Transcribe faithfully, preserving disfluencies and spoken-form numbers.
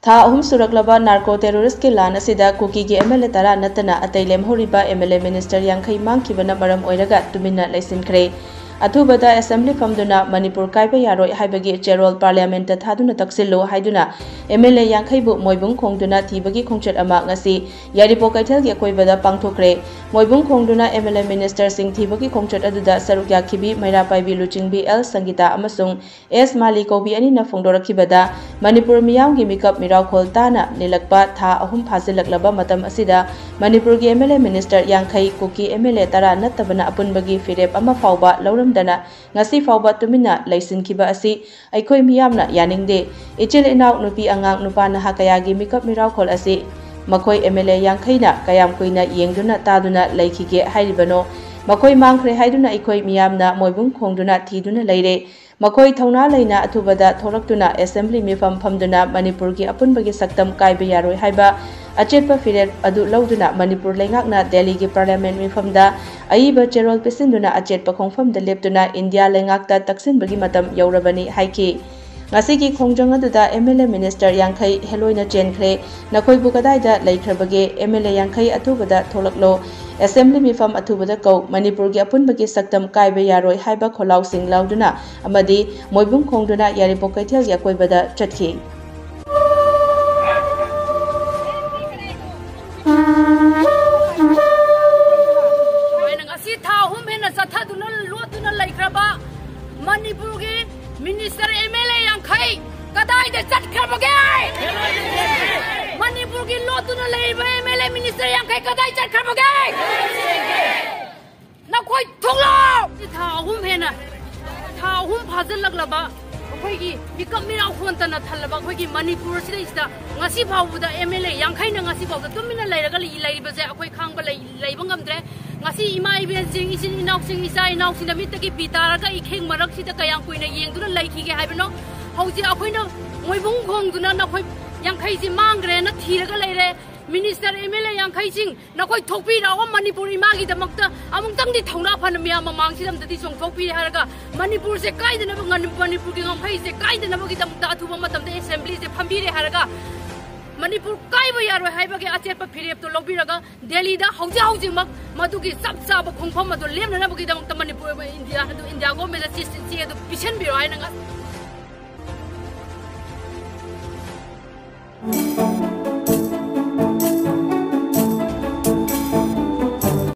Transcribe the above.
था अहुम सुरक्लबा narco terrorist के लान असिदा cookie के एमएलए तरा नतना अतै लेमहोरिबा एमएलए मिनिस्टर यांखै मांखिबना मरम ओइरगा तुमिन्ना लैसिनख्रे अथुबदा असेंबली फमदुना मणिपुर कायबा यारोय हाइबगी चेरोल पार्लियामेंट थादुना तक्सिल्लो हाइदुना एमएलए यांखैबु मोइबुंग खोंगदुना थीबगी खोंगचट अमा ngasi यारिपो कैथल के कोइबदा पांगथोखरे मोइबुंग खोंगदुना एमएलए मिनिस्टर सिंह थीबगी खोंगचट अदुदा सरुक याखिबी मैरा पाइबी लुचिंगबी एल संगीता अमसुंग एस माली कोबी अनिना फोंदोरखिबदा मणिपुर मियामगी मिकअप मिराखोल ताना निलकपा था अहुम फाजिलकलबा मतम असिदा मणिपुर के एमएलए मिनिस्टर यांखै कुकी एमएलए तरा नत्तबना अपुनबगी फिरेप अमा फावबा लौरम दना ngasi fawba tumina laisin kiba asi aikoi miyamna yaningde ichil inaw nupi angang nupa na hakayagi mikap miraw khol asi makoi mla yankhaina kayam koina yengduna taduna laikhige hairibano makoi mangkhre haiduna aikoi miyamna moibung khongduna thiduna leire makoi thauna leina athubada thoraktuna assembly mifam phamduna manipur gi apunbagi saktam kaiba yaroi haiba अचेप फिरेट अदु लौदुना मणिपुर लेंगाकना दिल्ली की parliament मिफमदा अईबा चेरोल पेसिंदुना अचेप खोंगफम द लेप्तुना इंडिया लेंगाकता तक्सिनबगी मतम यौरबनी हाइकी ngasi ki khongjang aduda MLA minister यांखै हेलोइना चेनख्रे नखोइबु कदाइदा लैख्रबगे एमएलए यांखै अथुबदा थोलकलो असेंबली मिफम अथुबदा कौ मणिपुर की अपुनबगी सक्तम काइबे यारोय हाइबा खोलाउ सिंग लाउदुना अमदी मोइबुंग खोंगदुना यारिपो कैथेल याकोइबदा चटखि मणिपुर के मिनिस्टर एमएलए यांखै कदाइदा चटखरबगे मणिपुर की लोतुना लेबा एमएलए मिनिस्टर यांखै कदाइ चटखरबगे नखोइ थोंलो था अहुम हेना था अहुम फाजलकलबा अखोइगी मिकप मिराव खोनतना थलबा अखोइगी मणिपुर सिदैसदा ngasi फावबुदा एमएलए यांखै न ngasi फावदा तुमिना लैरगा लैबजे अखोइ खांगबा लैबा ngамद्रे ngasi ima ibel sing isin inaw sing isa inaw sing damit ki pitaraga ikheng marak sida kayang kuina yengduna laikhige haibno hauji akoina moibung khongduna nakhoi yankhai ji mangre na thiraga leire minister mla yankhai sing nakhoi thokpi rawa manipur ima gi damakta amung tang di thauna phan mya mamang sidam dadi song thokpi haraga manipur se kaidana bangan manipur ki ngamphai se kaidana bagi damta athuba matam de assembly se phambire haraga Manipur काइबा यारो हाइबगे अचेप फिरेप तो लौबिरगा दिल्ली दा हौजा हौजिमक मदुगी सब सब खोंफम मदु लेमनबगी दमक Manipur India India government चिस चे पिसन बिरो हाइनगा